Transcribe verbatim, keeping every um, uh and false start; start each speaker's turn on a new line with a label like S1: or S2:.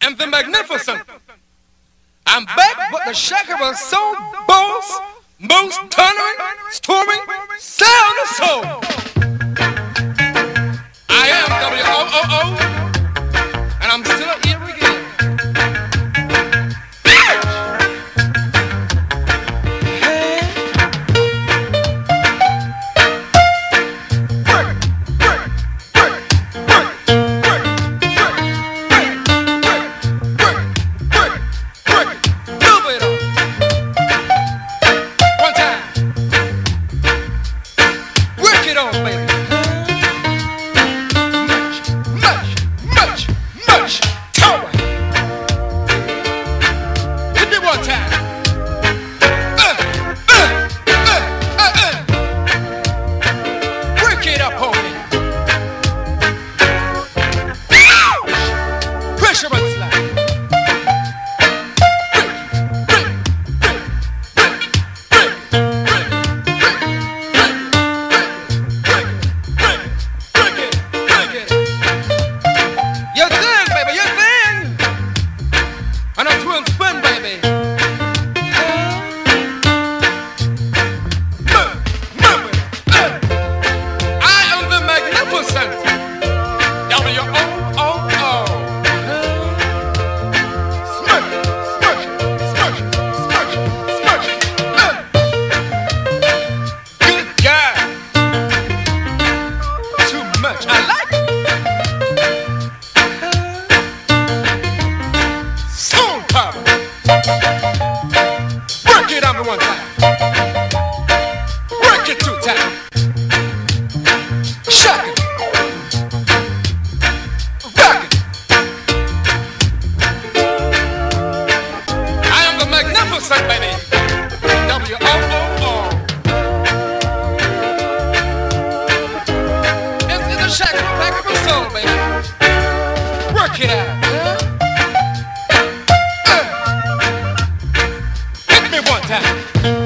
S1: and the magnificent. I'm back with the shaker of soul, boss, most thundering, storming, sound of soul. I am W O O O, and I'm still here again. Work it out. Uh, uh. Hit me one time.